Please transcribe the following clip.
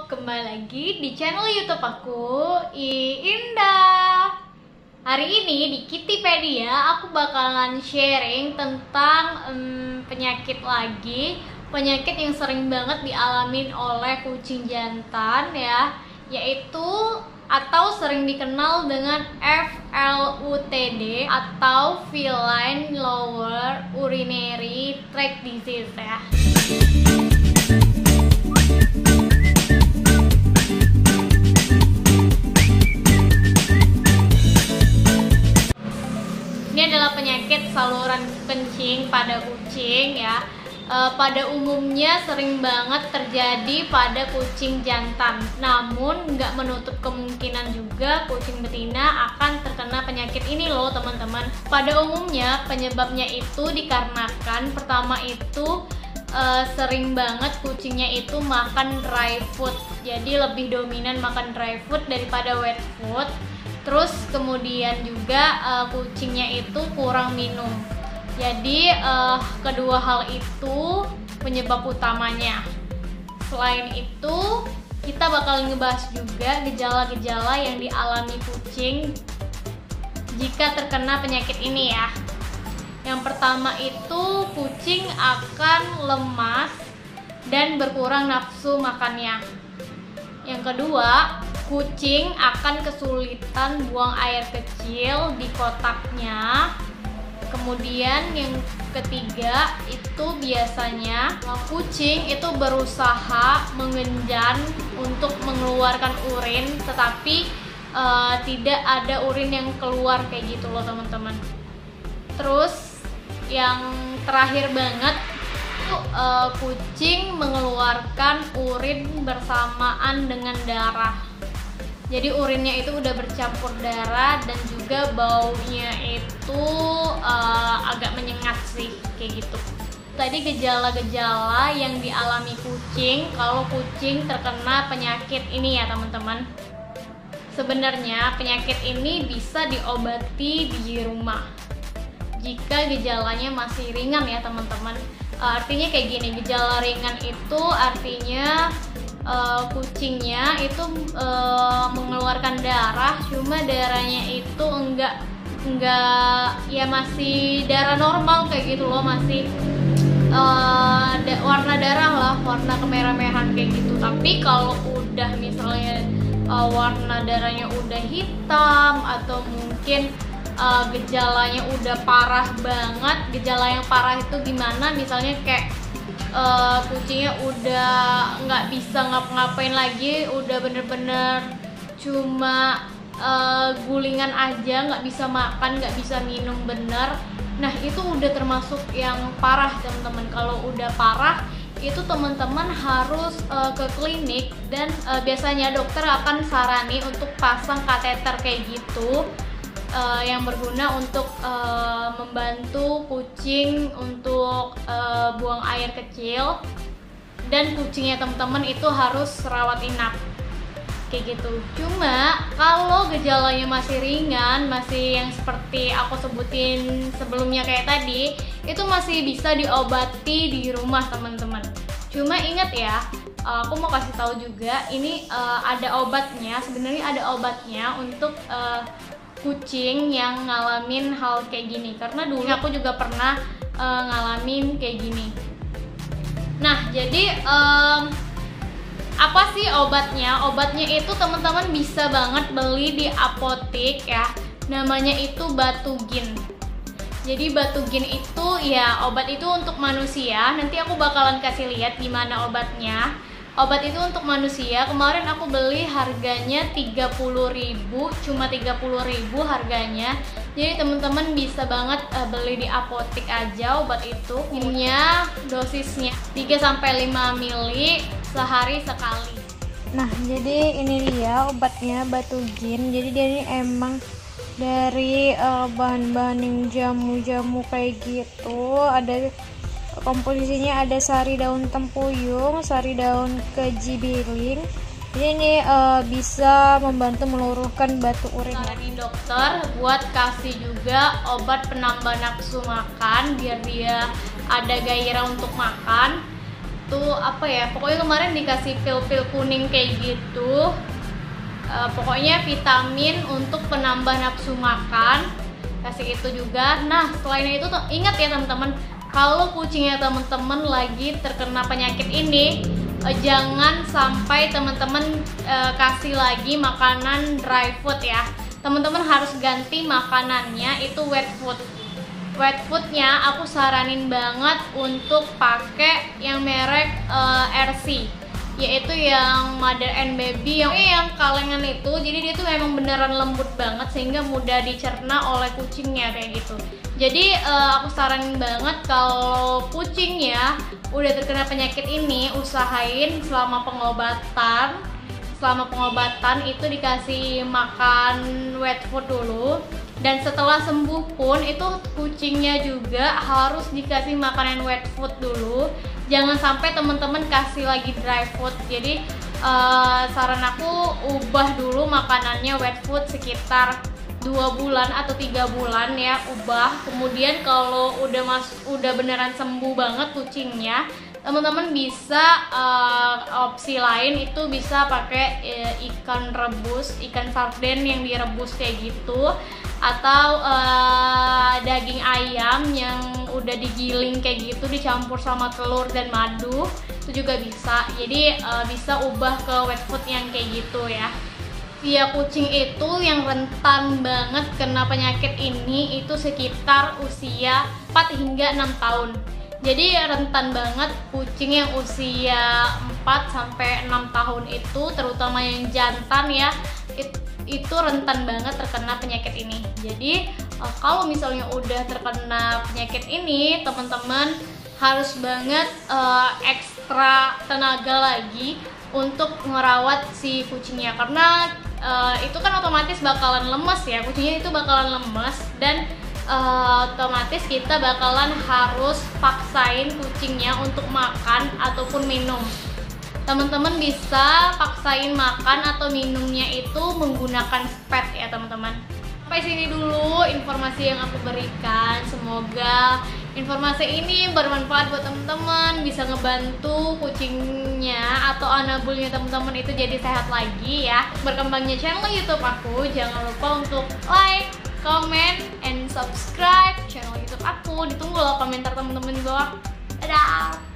kembali lagi di channel YouTube aku, Indah. Hari ini di Kittypedia aku bakalan sharing tentang penyakit lagi, penyakit yang sering banget dialamin oleh kucing jantan ya, yaitu atau sering dikenal dengan FLUTD atau Feline Lower Urinary Tract Disease ya. Ini adalah penyakit saluran kencing pada kucing ya. Pada umumnya sering banget terjadi pada kucing jantan. Namun nggak menutup kemungkinan juga kucing betina akan terkena penyakit ini loh teman-teman. Pada umumnya penyebabnya itu dikarenakan pertama itu sering banget kucingnya itu makan dry food. Jadi lebih dominan makan dry food daripada wet food. Terus kemudian juga kucingnya itu kurang minum. Jadi kedua hal itu penyebab utamanya. Selain itu kita bakal ngebahas juga gejala-gejala yang dialami kucing jika terkena penyakit ini ya. Yang pertama itu kucing akan lemas dan berkurang nafsu makannya. Yang kedua, kucing akan kesulitan buang air kecil di kotaknya. Kemudian yang ketiga itu biasanya kucing itu berusaha mengenjan untuk mengeluarkan urin, tetapi tidak ada urin yang keluar kayak gitu loh teman-teman. Terus yang terakhir banget itu kucing mengeluarkan urin bersamaan dengan darah. Jadi urinnya itu udah bercampur darah dan juga baunya itu agak menyengat sih kayak gitu. Tadi gejala-gejala yang dialami kucing kalau kucing terkena penyakit ini ya teman-teman. Sebenarnya penyakit ini bisa diobati di rumah jika gejalanya masih ringan ya teman-teman. Artinya kayak gini, gejala ringan itu artinya kucingnya itu mengeluarkan darah, cuma darahnya itu enggak ya masih darah normal kayak gitu loh, masih warna darah lah, warna kemerah-merahan kayak gitu. Tapi kalau udah misalnya warna darahnya udah hitam atau mungkin gejalanya udah parah banget. Gejala yang parah itu gimana? Misalnya kayak kucingnya udah nggak bisa ngapa-ngapain lagi, udah bener-bener cuma gulingan aja, nggak bisa makan, nggak bisa minum bener. Nah itu udah termasuk yang parah teman-teman. Kalau udah parah itu teman-teman harus ke klinik dan biasanya dokter akan sarani untuk pasang kateter kayak gitu, yang berguna untuk membantu kucing untuk buang air kecil, dan kucingnya teman-teman itu harus rawat inap kayak gitu. Cuma kalau gejalanya masih ringan, masih yang seperti aku sebutin sebelumnya kayak tadi, itu masih bisa diobati di rumah teman-teman. Cuma ingat ya, aku mau kasih tahu juga ini ada obatnya. Sebenarnya ada obatnya untuk kucing yang ngalamin hal kayak gini, karena dulu aku juga pernah ngalamin kayak gini. Nah jadi apa sih obatnya? Obatnya itu teman-teman bisa banget beli di apotek ya, namanya itu Batugin. Jadi Batugin itu ya obat itu untuk manusia. Nanti aku bakalan kasih lihat gimana obatnya. Obat itu untuk manusia, kemarin aku beli harganya 30.000, cuma 30.000 harganya. Jadi teman-teman bisa banget beli di apotek aja obat itu. Ininya dosisnya 3-5 ml sehari sekali. Nah jadi ini dia obatnya Batugin. Jadi dia ini emang dari bahan-bahan yang jamu-jamu kayak gitu. Ada komposisinya, ada sari daun tempuyung, sari daun kejibiling. Jadi ini bisa membantu meluruhkan batu urin. Saranin dokter buat kasih juga obat penambah nafsu makan biar dia ada gairah untuk makan. itu apa ya, pokoknya kemarin dikasih pil-pil kuning kayak gitu. Pokoknya vitamin untuk penambah nafsu makan, kasih itu juga. Nah selain itu ingat ya teman-teman, kalau kucingnya teman-teman lagi terkena penyakit ini, jangan sampai teman-teman kasih lagi makanan dry food ya. Teman-teman harus ganti makanannya itu wet food. Wet foodnya aku saranin banget untuk pakai yang merek RC, yaitu yang mother and baby yang kalengan itu. Jadi dia tuh memang beneran lembut banget sehingga mudah dicerna oleh kucingnya kayak gitu. Jadi aku saranin banget kalau kucingnya udah terkena penyakit ini, usahain selama pengobatan itu dikasih makan wet food dulu. Dan setelah sembuh pun itu kucingnya juga harus dikasih makanan wet food dulu. Jangan sampai teman-teman kasih lagi dry food. Jadi saran aku ubah dulu makanannya wet food sekitar 2 bulan atau 3 bulan ya, ubah. Kemudian kalau udah beneran sembuh banget kucingnya, teman-teman bisa opsi lain itu bisa pakai ikan rebus, ikan sarden yang direbus kayak gitu, atau daging ayam yang udah digiling kayak gitu dicampur sama telur dan madu, itu juga bisa. Jadi bisa ubah ke wet food yang kayak gitu ya. Usia kucing itu yang rentan banget kena penyakit ini itu sekitar usia 4 hingga 6 tahun. Jadi rentan banget kucing yang usia 4 sampai 6 tahun itu, terutama yang jantan ya, itu rentan banget terkena penyakit ini. Jadi kalau misalnya udah terkena penyakit ini, teman-teman harus banget ekstra tenaga lagi untuk merawat si kucingnya, karena itu kan otomatis bakalan lemes ya, kucingnya itu bakalan lemes, dan otomatis kita bakalan harus paksain kucingnya untuk makan ataupun minum. Teman-teman bisa paksain makan atau minumnya itu menggunakan pet ya teman-teman. Sampai sini dulu informasi yang aku berikan. Semoga informasi ini bermanfaat buat teman-teman, bisa ngebantu kucingnya atau anabulnya teman-teman itu jadi sehat lagi ya. Berkembangnya channel YouTube aku, jangan lupa untuk like, comment, and subscribe channel YouTube aku. Ditunggu loh komentar teman-teman di bawah. Dadah.